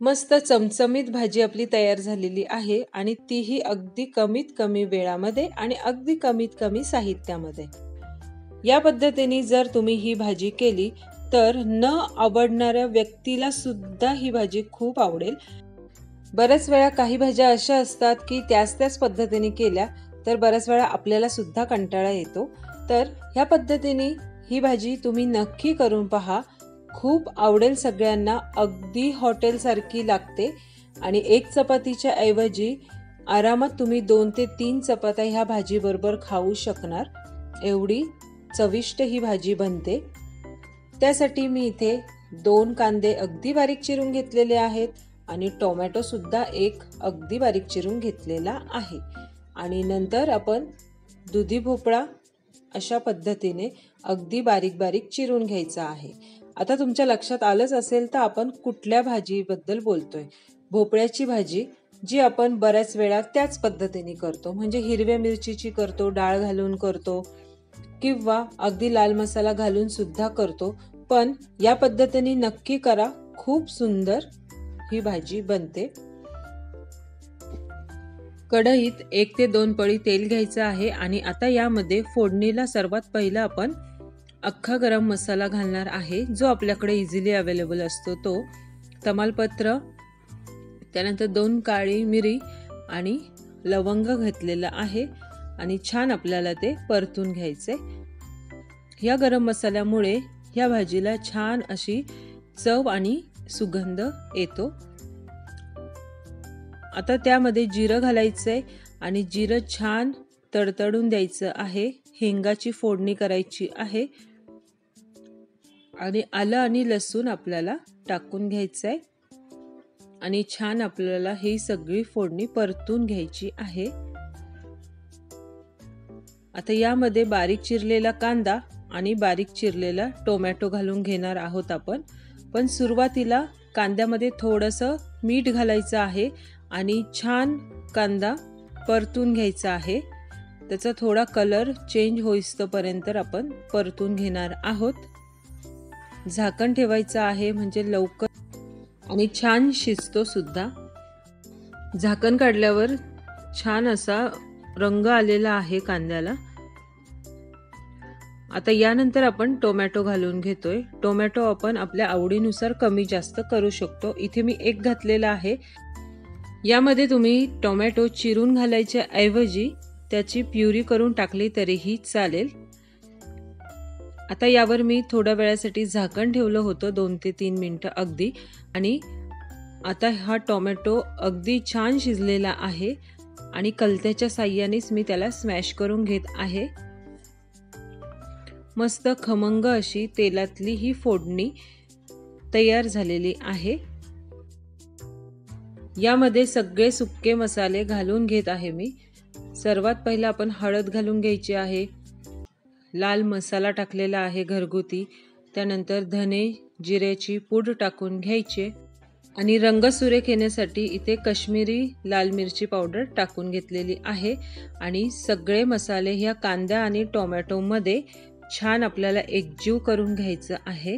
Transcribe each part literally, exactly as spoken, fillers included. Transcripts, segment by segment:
मस्त चमचमीत भाजी आपली तयार झालेली आहे आणि तीही अगदी कमीत कमी वेळामध्ये आणि अगदी कमीत कमी साहित्यामध्ये। या पद्धतीने जर तुम्ही ही भाजी केली तर न आवडणाऱ्या व्यक्तीला सुद्धा ही भाजी खूप आवडेल। बऱ्याच वेळा काही भाज्या अशा असतात की त्याच त्याच पद्धतीने केल्या तर बऱ्याच वेळा आपल्याला सुद्धा कंटाळा येतो। तर ह्या पद्धतीने ही भाजी तुम्ही नक्की करून पहा, खूप आवडेल सगळ्यांना। अगदी हॉटेल सारखी लागते आणि एक चपातीच्या ऐवजी आरामात तुम्ही दोन ते तीन चपात्या ह्या भाजी बरोबर खाऊ शकणार, एवढी चविष्ट ही भाजी बनते। त्यासाठी मी इथे दोन कांदे अगदी बारीक चिरून घेतलेले आहेत आणि टोमॅटो सुद्धा एक अगदी बारीक चिरून घेतलेला आहे आणि नंतर आपण दुधी भोपळा अशा पद्धतीने अगदी बारीक बारीक चिरून घ्यायचा आहे। आता तुमच्या लक्षात आलंच असेल तर आपण कुठल्या भाजीबद्दल बोलतोय। भोपळ्याची भाजी जी आपण बऱ्याच वेळा त्याच पद्धतीने करतो, म्हणजे हिरव्या मिरचीची करतो, डाळ घालून करतो किंवा अगदी लाल मसाला घालून सुद्धा करतो, पण या पद्धतीने नक्की करा, खूप सुंदर ही भाजी बनते। कढईत एक ते दोन पळी तेल घ्यायचं आहे आणि आता यामध्ये फोडणीला सर्वात पहिलं आपण अख्खा गरम मसाला घालणार आहे, जो आपल्याकडे इझिली अवेलेबल असतो तो। तमालपत्र, त्यानंतर दोन काळी मिरी आणि लवंग घातलेला आहे आणि छान आपल्याला ते परतून घ्यायचे। या गरम मसाल्यामुळे या भाजीला छान अशी चव आणि सुगंध येतो। आता त्यामध्ये जिरं घालायचंय आणि जिरं छान तडतडून द्यायचं आहे। हिंगाची फोडणी करायची आहे आणि आलं आणि लसूण आपल्याला टाकून घ्यायचंय आणि छान आपल्याला ही सगळी फोडणी परतून घ्यायची आहे। आता यामध्ये बारीक चिरलेला कांदा आणि बारीक चिरलेला टोमॅटो घालून घेणार आहोत आपण, पण सुरुवातीला कांद्यामध्ये थोडंसं मीठ घालायचं आहे आणि छान कांदा परतून घ्यायचा आहे। त्याचा थोडा कलर चेंज होईस्तोपर्यंत आपण परतून घेणार आहोत। झाकण ठेवायचं आहे म्हणजे लवकर आणि छान शिजतो सुद्धा। झाकण काढल्यावर छान असा रंग आलेला आहे कांद्याला। आता यानंतर आपण टोमॅटो घालून घेतोय। टोमॅटो आपण आपल्या आवडीनुसार कमी जास्त करू शकतो। इथे मी एक घातलेला आहे। यामध्ये तुम्ही टोमॅटो चिरून घालायच्या ऐवजी त्याची प्युरी करून टाकली तरीही चालेल। आता यावर मी थोड्या वेळासाठी झाकण ठेवलं होतं, दोन ते तीन मिनिटं अगदी, आणि आता हा टोमॅटो अगदी छान शिजलेला आहे आणि कलत्याच्या साहाय्यानेच मी त्याला स्मॅश करून घेत आहे। मस्त खमंग अशी तेलातली ही फोडणी तयार झालेली आहे। यामध्ये सगळे सुक्के मसाले घालून घेत आहे मी। सर्वात पहिला आपण हळद घालून घ्यायची आहे, लाल मसाला टाकलेला आहे घरगुती, त्यानंतर धने जिऱ्याची पूड टाकून घ्यायचे आणि रंग सुरेख येण्यासाठी इथे काश्मीरी लाल मिरची पावडर टाकून घेतलेली आहे आणि सगळे मसाले ह्या कांदा आणि टोमॅटो मध्ये छान आपल्याला एकजीव करून घ्यायचं आहे।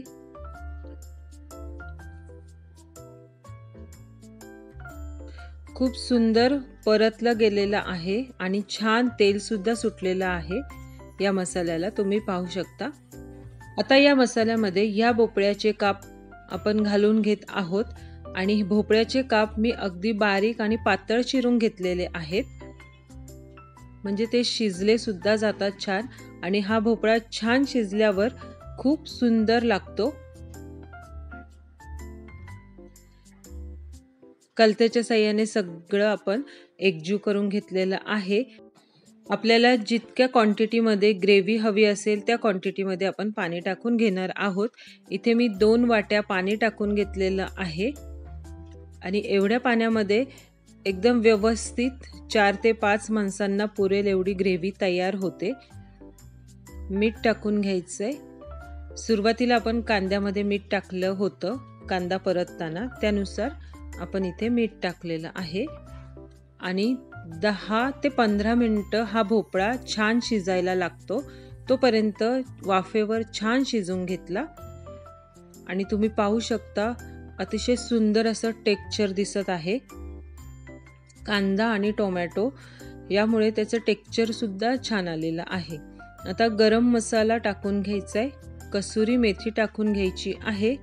खूप सुंदर परतलं गेलेलं आहे आणि छान तेल सुद्धा सुटलेलं आहे या मसाल्याला, तुम्ही पाहू शकता। आता या मसाल्यामध्ये या भोपळ्याचे काप आपण घालून घेत आहोत आणि भोपळ्याचे काप मी अगदी बारीक आणि पातळ चिरून घेतलेले आहेत, म्हणजे ते शिजले सुद्धा जातात छान आणि हा भोपळा छान शिजल्यावर खूप सुंदर लागतो। कलत्याच्या साहाय्याने सगळं आपण एकजीव करून घेतलेलं आहे। आपल्याला जितक्या क्वांटिटीमध्ये ग्रेव्ही हवी असेल त्या क्वांटिटीमध्ये आपण पाणी टाकून घेणार आहोत। इथे मी दोन वाट्या पाणी टाकून घेतलेलं आहे आणि एवढ्या पाण्यामध्ये एकदम व्यवस्थित चार ते पाच माणसांना पुरेल एवढी ग्रेव्ही तयार होते। मीठ टाकून घ्यायचंय। सुरुवातीला आपण कांद्यामध्ये मीठ टाकलं होतं, कांदा परतताना त्यानुसार आपण इथे मीठ टाकलेलं आहे आणि दहा ते पंधरा मिनिटं हा भोपळा छान शिजायला लागतो, तोपर्यंत वाफेवर छान शिजून घेतला आणि तुम्ही पाहू शकता अतिशय सुंदर असं टेक्स्चर दिसत आहे. कांदा आणि टोमॅटो यामुळे त्याचं टेक्स्चर सुद्धा छान आलेलं आहे. आता गरम मसाला टाकून घ्यायचा आहे. कसुरी मेथी टाकून घ्यायची आहे.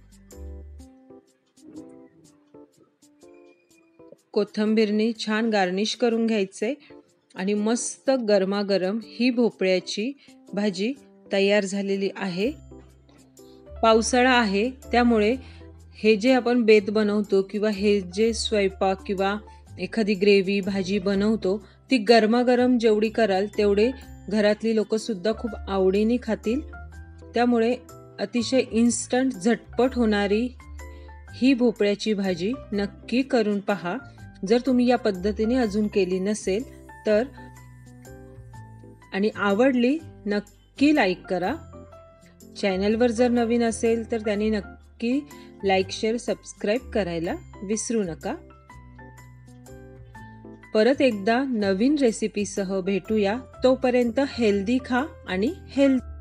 कोथिंबीरनी छान गार्निश करून घ्यायचे आणि मस्त गरमागरम ही भोपळ्याची भाजी तयार झालेली आहे. पावसाळा आहे त्यामुळे हे जे आपण बेत बनवतो किंवा हे जे स्वयंपाक किंवा एखादी ग्रेव्ही भाजी बनवतो ती गरमागरम जेवढी कराल तेवढे घरातली लोक सुद्धा खूप आवडीने खातील. त्यामुळे अतिशय इन्स्टंट झटपट होणारी ही भोपळ्याची भाजी नक्की करून पहा. जर तुम्ही या पद्धतीने अजून केली नसेल तर आणि आवडली नक्की लाईक करा. चॅनलवर जर नवीन असेल तर त्यांनी नक्की लाईक शेअर सबस्क्राईब करायला विसरू नका. परत एकदा नवीन रेसिपीसह भेटूया. तोपर्यंत हेल्दी खा आणि हेल्थ